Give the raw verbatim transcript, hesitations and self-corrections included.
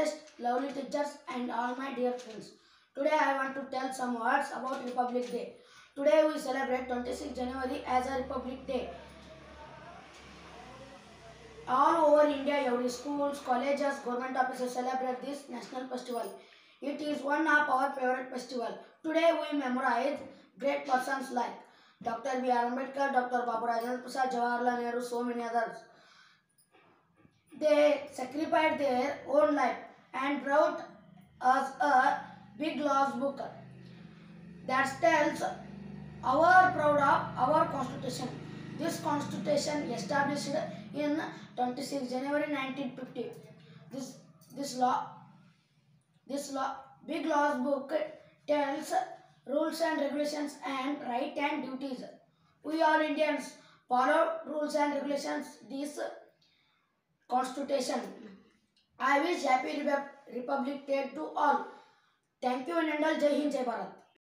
guests, lovely teachers and all my dear friends. Today I want to tell some words about Republic Day. Today we celebrate twenty-sixth January as a Republic Day. All over India, every schools, colleges, government offices celebrate this national festival. It is one of our favorite festival. Today we memorize great persons like Doctor B R Ambedkar, Doctor Babu Rajendra Prasad, Jawaharlal Nehru, so many others. They sacrificed their own life and wrote us a big lost book that tells our proud of our constitution. This constitution established in twenty-sixth January nineteen fifty. This this law this law big laws book tells rules and regulations and right and duties. We all Indians follow rules and regulations. This constitution. I wish happy Republic Day to all. Thank you and all. Jai Hind, Jai Bharat.